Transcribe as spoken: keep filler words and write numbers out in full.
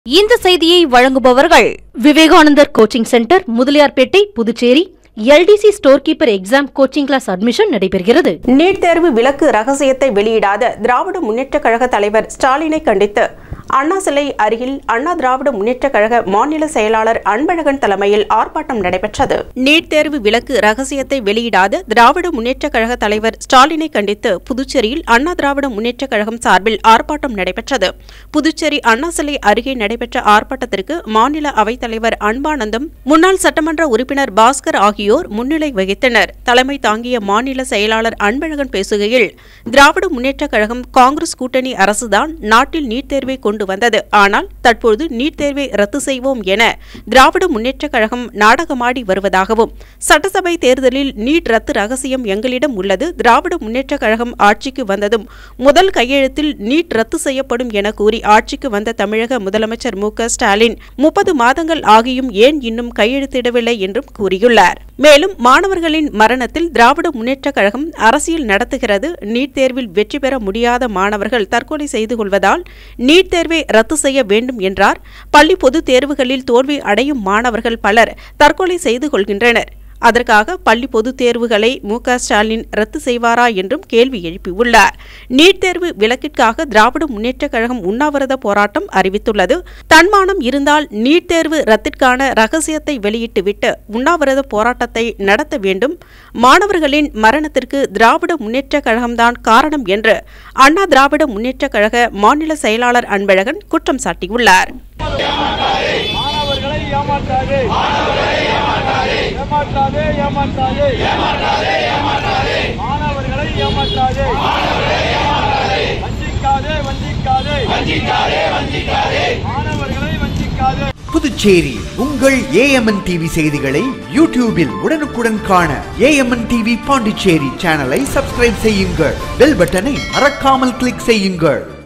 இந்த செய்தியை வழங்குபவர்கள் Vivekanandar coaching centre, Mudaliarpet, Puducherry. LDC store keeper exam coaching class admission நடைபெறுகிறது. நீட் தேர்வு விலக்கு ரகசியத்தை வெளியிடாத திராவிட முன்னேற்ற கழக தலைவர் ஸ்டாலினை கண்டித்து அண்ணா சிலை அருகில் அண்ணா திராவிட முன்னேற்ற கழக மாநில செயலாளர் அன்பழகன் தலைமையில் ஆர்ப்பாட்டம் நடைபெற்றது. நீட் தேர்வு விலக்கு ரகசியத்தை வெளியிடாத திராவிட முன்னேற்ற கழக தலைவர் ஸ்டாலினை கண்டித்து புதுச்சேரியில் அண்ணா திராவிட முன்னேற்ற கழகம் சார்பில் ஆர்ப்பாட்டம் நடைபெற்றது. புதுச்சேரி அண்ணா சிலை அருகே நடைபெற்ற ஆர்ப்பாட்டத்திற்கு மாநில அவைத்தலைவர் அன்பானந்தம், முன்னாள் சட்டமன்ற உறுப்பினர் பாஸ்கர் ஆகியோர் முன்னிலை வகித்தனர். தலைமை தாங்கிய மாநில செயலாளர் அன்பழகன் பேசுகையில், திராவிட முன்னேற்ற கழகம் காங்கிரஸ் கூட்டணி அரசுதான் நாட்டில் நீட் தேர்வை கொண்டு வந்தது. ஆனால் தற்போது நீட் தேர்வை ரத்து செய்வோம் என திராவிட முன்னேற்ற கழகம் நாடகமாடி வருவதாகவும், சட்டசபை தேர்தலில் நீட் ரத்து ரகசியம் எங்களிடம் உள்ளது. திராவிட முன்னேற்ற கழகம் ஆட்சிக்கு வந்ததும் முதல் கையெழுத்தில் நீட் ரத்து செய்யப்படும் என கூறி ஆட்சிக்கு வந்த தமிழக முதலமைச்சர் மு க ஸ்டாலின் முப்பது மாதங்கள் ஆகியும் ஏன் இன்னும் கையெழுத்திடவில்லை என்றும் கூறியுள்ளார். மேலும் மாணவர்களின் மரணத்தில் திராவிட முன்னேற்ற கழகம் அரசியல் நடத்துகிறது. நீட் தேர்வில் வெற்றி பெற முடியாத மாணவர்கள் தற்கொலை செய்து கொள்வதால் நீட் தேர்வை ரத்து செய்ய வேண்டும் என்றார். பள்ளி பொதுத் தேர்வுகளில் தோல்வி அடையும் மாணவர்கள் பலர் தற்கொலை செய்து கொள்கின்றனர். அதற்காக பள்ளி பொதுத் தேர்வுகளை மு க ஸ்டாலின் ரத்து செய்வாரா என்றும் கேள்வி எழுப்பியுள்ளார். நீட் தேர்வு விலக்கிற்காக திராவிட முன்னேற்ற கழகம் உண்ணாவிரத போராட்டம் அறிவித்துள்ளது. தன்மானம் இருந்தால் நீட் தேர்வு ரத்திற்கான ரகசியத்தை வெளியிட்டுவிட்டு உண்ணாவிரத போராட்டத்தை நடத்த வேண்டும். மாணவர்களின் மரணத்திற்கு திராவிட முன்னேற்ற கழகம்தான் காரணம் என்று அண்ணா திராவிட முன்னேற்ற கழக மாநில செயலாளர் அன்பழகன் குற்றம் சாட்டியுள்ளார். ஏமாற்றாதே ஏமாற்றாதே மாணவர்களை ஏமாற்றாதே, வஞ்சிக்காதே வஞ்சிக்காதே மாணவர்களை வஞ்சிக்காதே. புதுச்சேரி உங்கள் ஏ எம் என் டிவி செய்திகளை யூடியூபில் உடனுக்குடன் காண A M N TV Pondicherry சேனலை சப்ஸ்கிரைப் செய்யுங்கள். பெல் பட்டனை மறக்காமல் கிளிக் செய்யுங்கள்.